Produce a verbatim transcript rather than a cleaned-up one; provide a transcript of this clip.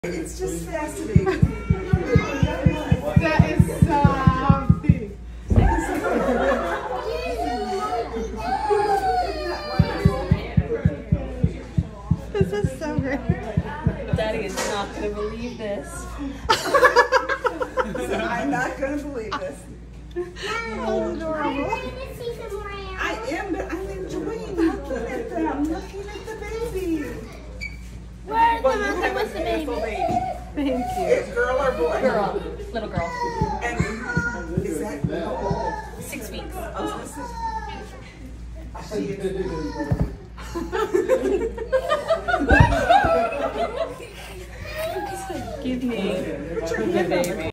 It's just fascinating. That is something. This is so great. Daddy is not going to believe this. I'm not going to believe this. That's adorable. I am, but I'm enjoying looking at them, looking at the baby. Where's well, the mother with the baby? baby? Thank you. It's girl or boy? Girl. Little girl. And is that how old? Six weeks. I was going to say. She is. Give me Put your hand over.